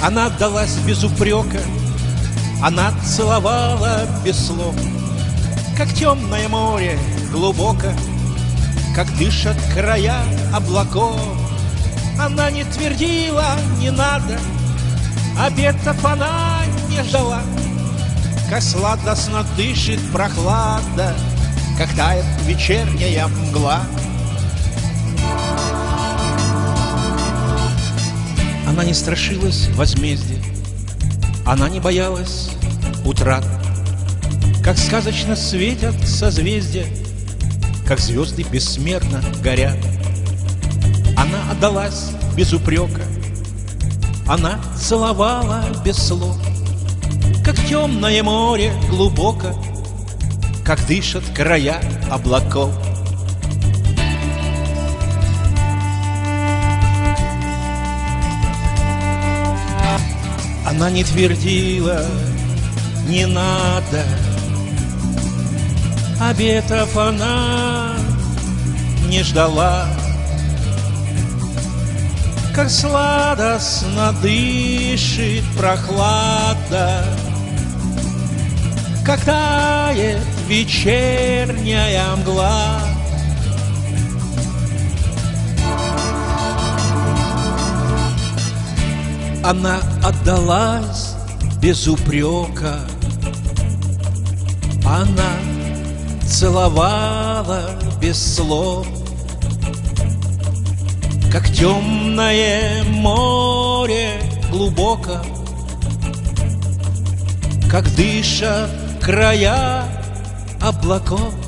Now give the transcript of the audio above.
Она отдалась без упрека, она целовала без слов, как темное море глубоко, как дышат края облаков. Она не твердила, не надо, обетов она не ждала, как сладостно дышит прохлада, как тает вечерняя мгла. Она не страшилась возмездия, она не боялась утрат, как сказочно светят созвездия, как звезды бессмертно горят. Она отдалась без упрека, она целовала без слов, как темное море глубоко, как дышат края облаков. Она не твердила, не надо, обетов она не ждала, как сладостно дышит прохлада, как тает вечерняя мгла. Она отдалась без упрека, она целовала без слов, как темное море глубоко, как дышат края облаков.